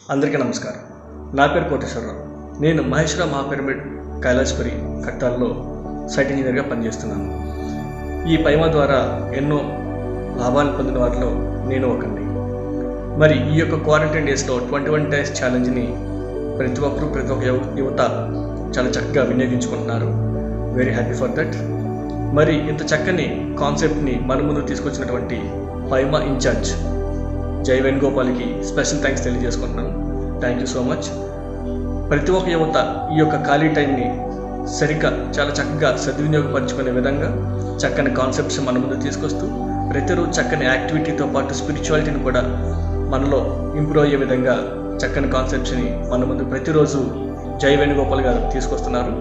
అందరికీ నమస్కారం. నా పేరు కోటేశ్వరరావు. నేను మహేశ్వర మహాపిరమిడ్ కైలాసపురి కట్టాల్లో సైట్ ఇంజనీర్గా పనిచేస్తున్నాను. ఈ పైమా ద్వారా ఎన్నో లాభాలు పొందిన వారిలో నేను ఒకరిని. మరి ఈ యొక్క క్వారంటైన్ డేస్లో 21 డేస్ ఛాలెంజ్ని ప్రతి ఒక్క యువత చాలా చక్కగా వినియోగించుకుంటున్నారు. Very happy for that. మరి ఇంత చక్కని కాన్సెప్ట్ని మన ముందు తీసుకొచ్చినటువంటి పైమా ఇన్ఛార్జ్ జై వేణుగోపాల్కి స్పెషల్ థ్యాంక్స్ తెలియజేసుకుంటున్నాను. Thank you so much. ప్రతి ఒక్క యువత ఈ యొక్క ఖాళీ టైంని సరిగ్గా చాలా చక్కగా సద్వినియోగపరచుకునే విధంగా చక్కని కాన్సెప్ట్స్ మన ముందు తీసుకొస్తూ ప్రతిరోజు చక్కని యాక్టివిటీతో పాటు స్పిరిచువాలిటీని కూడా మనలో ఇంప్రూవ్ అయ్యే విధంగా చక్కని కాన్సెప్ట్స్ని మన ముందు ప్రతిరోజు జై వేణుగోపాల్ గారు తీసుకొస్తున్నారు.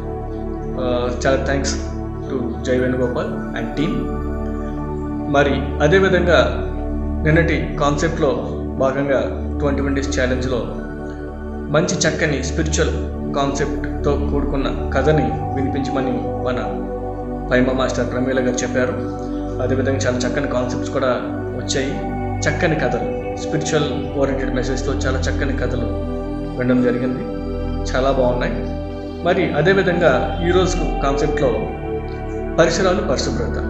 చాలా థ్యాంక్స్ టు జై వేణుగోపాల్ అండ్ టీమ్. మరి అదేవిధంగా నిన్నటి కాన్సెప్ట్లో భాగంగా 21 డేస్ ఛాలెంజ్లో మంచి చక్కని స్పిరిచువల్ కాన్సెప్ట్తో కూడుకున్న కథని వినిపించమని మన పైమా మాస్టర్ ప్రమీల గారు చెప్పారు. అదేవిధంగా చాలా చక్కని కాన్సెప్ట్స్ కూడా వచ్చాయి. చక్కని కథలు, స్పిరిచువల్ ఓరియంటెడ్ మెసేజ్తో చాలా చక్కని కథలు వినడం జరిగింది. చాలా బాగున్నాయి. మరి అదేవిధంగా ఈరోజు కాన్సెప్ట్లో పరిశుభ్రత.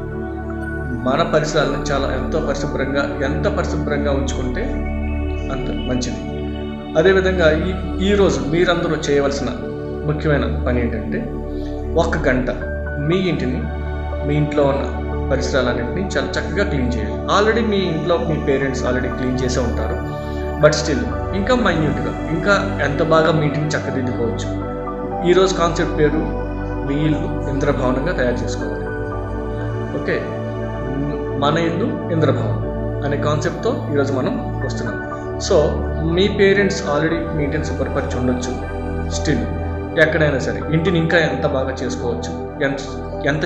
మన పరిసరాలను ఎంత పరిశుభ్రంగా ఉంచుకుంటే అంత మంచిది. అదేవిధంగా ఈరోజు మీరందరూ చేయవలసిన ముఖ్యమైన పని ఏంటంటే 1 గంట మీ ఇంట్లో ఉన్న పరిసరాలన్నింటినీ చాలా చక్కగా క్లీన్ చేయాలి. ఆల్రెడీ మీ ఇంట్లో మీ పేరెంట్స్ ఆల్రెడీ క్లీన్ చేసే ఉంటారు. బట్ స్టిల్ ఇంకా మైన్యూట్గా ఇంకా ఎంత బాగా మీ ఇంటిని చక్కదిద్దుకోవచ్చు. ఈరోజు కాన్సెప్ట్ పేరు మీ ఇల్లు ఇంద్రభవనంగా తయారు చేసుకోవాలి. ఓకే, మన ఇల్లు ఇంద్రభవనం అనే కాన్సెప్ట్తో ఈరోజు మనం వస్తున్నాం. సో మీ పేరెంట్స్ ఆల్రెడీ మీ ఇంటిని శుభ్రపరిచి ఉండొచ్చు. స్టిల్ ఎక్కడైనా సరే ఇంటిని ఇంకా ఎంత బాగా చేసుకోవచ్చు, ఎంత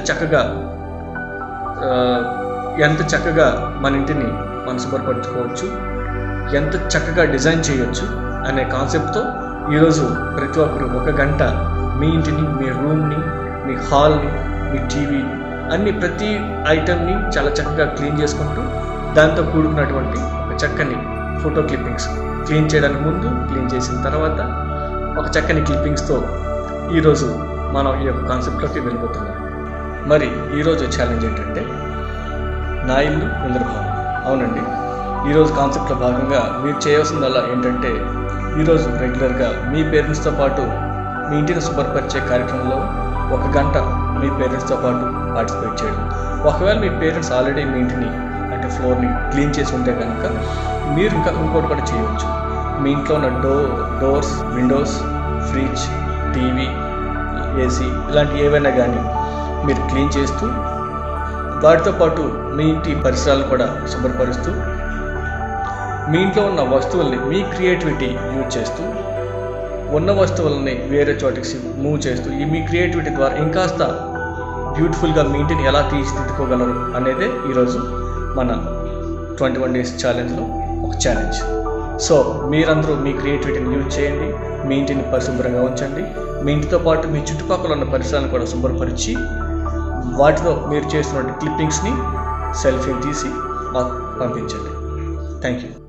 చక్కగా మన ఇంటిని మనం శుభ్రపరచుకోవచ్చు, ఎంత చక్కగా డిజైన్ చేయొచ్చు అనే కాన్సెప్ట్తో ఈరోజు ప్రతి ఒక్కరు 1 గంట మీ ఇంటిని, మీ రూమ్ని, మీ హాల్ని, మీ టీవీని అన్ని ప్రతి ఐటమ్ని చాలా చక్కగా క్లీన్ చేసుకుంటూ దాంతో కూడుకున్నటువంటి ఒక చక్కని ఫోటో క్లిప్పింగ్స్, క్లీన్ చేయడానికి ముందు, క్లీన్ చేసిన తర్వాత ఒక చక్కని క్లిప్పింగ్స్తో ఈరోజు మనం ఈ యొక్క కాన్సెప్ట్లోకి వెళ్ళిపోతున్నాం. మరి ఈరోజు ఛాలెంజ్ ఏంటంటే నా ఇల్లు ఇంద్రభవనం. అవునండి, ఈరోజు కాన్సెప్ట్లో భాగంగా మీరు చేయవలసిందల్లా ఏంటంటే ఈరోజు రెగ్యులర్గా మీ పేరెంట్స్తో పాటు మీ ఇంటిని శుభ్రపరిచే కార్యక్రమంలో 1 గంట మీ పేరెంట్స్తో పాటు పార్టిసిపేట్ చేయడం. ఒకవేళ మీ పేరెంట్స్ ఆల్రెడీ మీ ఇంటిని అంటే ఫ్లోర్ని క్లీన్ చేసి ఉంటే కనుక మీరు ఇంకోటి కూడా చేయవచ్చు. మీ ఇంట్లో ఉన్న doors, windows, fridge, TV, AC ఇలాంటి ఏవైనా కానీ మీరు క్లీన్ చేస్తూ వాటితో పాటు మీ ఇంటి పరిసరాలను కూడా శుభ్రపరుస్తూ మీ ఇంట్లో ఉన్న వస్తువుల్ని మీ క్రియేటివిటీ యూజ్ చేస్తూ ఉన్న వస్తువులని వేరే చోటికి మూవ్ చేస్తూ మీ క్రియేటివిటీ ద్వారా ఇంకాస్త బ్యూటిఫుల్గా మీ ఇంటిని ఎలా తీర్చిదిద్దుకోగలరు అనేదే ఈరోజు మన 21 డేస్ ఛాలెంజ్లో ఒక ఛాలెంజ్. సో మీరందరూ మీ క్రియేటివిటీని యూజ్ చేయండి, మీ ఇంటిని పరిశుభ్రంగా ఉంచండి. మీ ఇంటితో పాటు మీ చుట్టుపక్కల ఉన్న పరిసరాలను కూడా శుభ్రపరిచి వాటితో మీరు చేస్తున్న క్లిప్పింగ్స్ని సెల్ఫీని తీసి మాకు పంపించండి. Thank you.